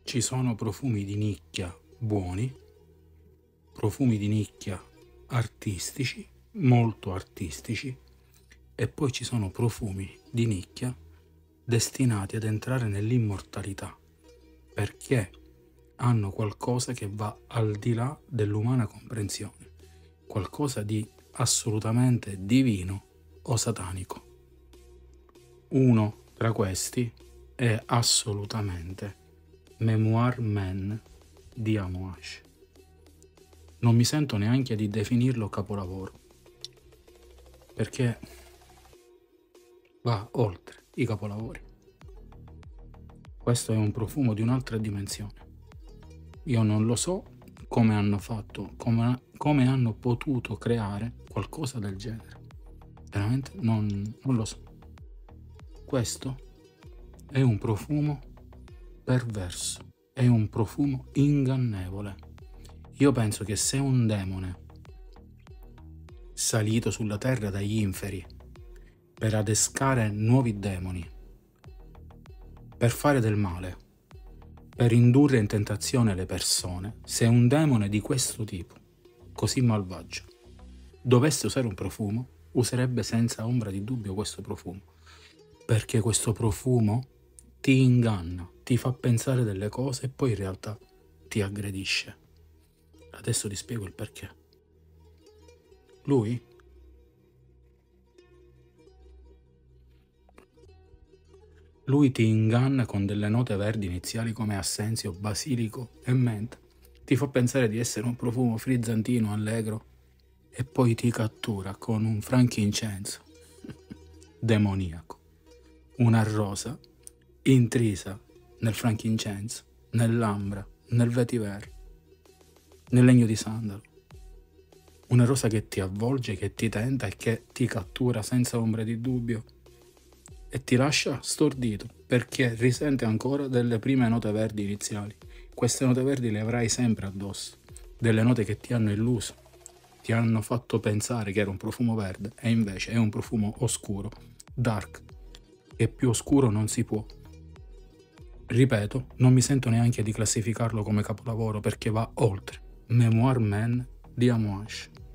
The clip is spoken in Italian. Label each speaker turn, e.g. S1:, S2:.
S1: Ci sono profumi di nicchia buoni, profumi di nicchia artistici, molto artistici, e poi ci sono profumi di nicchia destinati ad entrare nell'immortalità, perché hanno qualcosa che va al di là dell'umana comprensione, qualcosa di assolutamente divino o satanico. Uno tra questi è assolutamente Memoir Men di Amouage. Non mi sento neanche di definirlo capolavoro, perché va oltre i capolavori. Questo è un profumo di un'altra dimensione. Io non lo so come hanno fatto, come hanno potuto creare qualcosa del genere. Veramente non lo so. Questo è un profumo perverso, è un profumo ingannevole. Io penso che se un demone salito sulla terra dagli inferi per adescare nuovi demoni, per fare del male, per indurre in tentazione le persone, se un demone di questo tipo, così malvagio, dovesse usare un profumo, userebbe senza ombra di dubbio questo profumo, perché questo profumo ti inganna, ti fa pensare delle cose e poi in realtà ti aggredisce. Adesso ti spiego il perché. Lui ti inganna con delle note verdi iniziali come assenzio, basilico e menta. Ti fa pensare di essere un profumo frizzantino, allegro, e poi ti cattura con un frankincenso demoniaco, una rosa intrisa nel frankincenso, nell'ambra, nel vetiver, nel legno di sandalo. Una rosa che ti avvolge, che ti tenta e che ti cattura senza ombra di dubbio e ti lascia stordito perché risente ancora delle prime note verdi iniziali. Queste note verdi le avrai sempre addosso, delle note che ti hanno illuso, ti hanno fatto pensare che era un profumo verde e invece è un profumo oscuro, dark, che più oscuro non si può. Ripeto, non mi sento neanche di classificarlo come capolavoro perché va oltre. Memoir Men di Amouage.